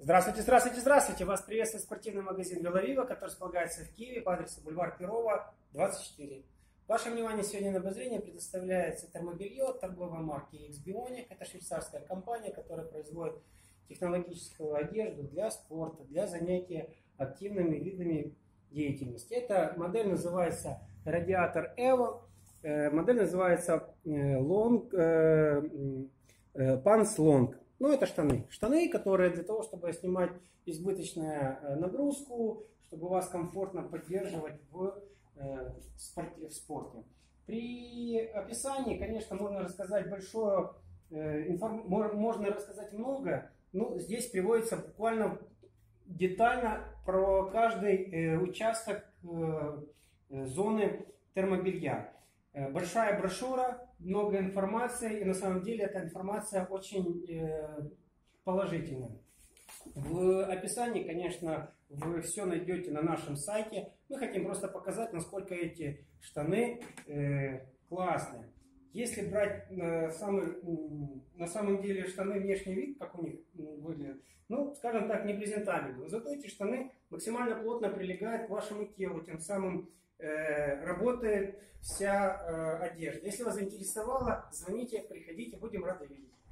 Здравствуйте, здравствуйте, здравствуйте! Вас приветствует спортивный магазин Веловива, который располагается в Киеве по адресу бульвар Перова, 24. Вашему вниманию сегодня на обозрение предоставляется термобелье от торговой марки X-Bionic. Это швейцарская компания, которая производит технологическую одежду для спорта, для занятия активными видами деятельности. Эта модель называется Radiator Evo. Модель называется Pants Long. Ну, это штаны. Штаны, которые для того, чтобы снимать избыточную нагрузку, чтобы вас комфортно поддерживать в спорте. При описании, конечно, можно рассказать можно рассказать много, но здесь приводится буквально детально про каждый участок зоны термобелья. Большая брошюра, много информации, и на самом деле эта информация очень положительная. В описании, конечно, вы все найдете на нашем сайте. Мы хотим просто показать, насколько эти штаны классные. Если брать на самом деле штаны внешний вид, как у них выглядят, ну, скажем так, не презентабельно. Зато эти штаны максимально плотно прилегают к вашему телу, тем самым работает вся одежда. Если вас заинтересовало, звоните, приходите, будем рады видеть.